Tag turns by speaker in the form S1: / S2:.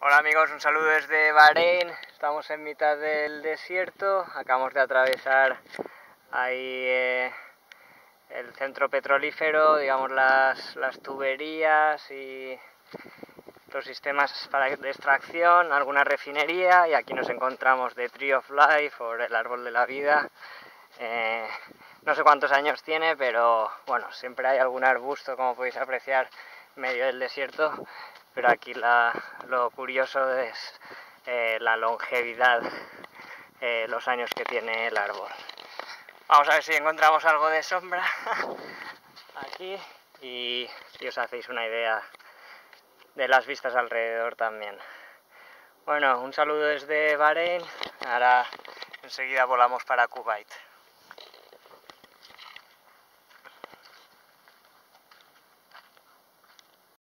S1: Hola amigos, un saludo desde Bahrein. Estamos en mitad del desierto. Acabamos de atravesar ahí el centro petrolífero, digamos las tuberías y los sistemas de extracción, alguna refinería, y aquí nos encontramos The Tree of Life, o el árbol de la vida. No sé cuántos años tiene, pero bueno, siempre hay algún arbusto, como podéis apreciar, en medio del desierto. Pero aquí lo curioso es la longevidad, los años que tiene el árbol. Vamos a ver si encontramos algo de sombra aquí y os hacéis una idea de las vistas alrededor también. Bueno, un saludo desde Bahrein. Ahora enseguida volamos para Kuwait.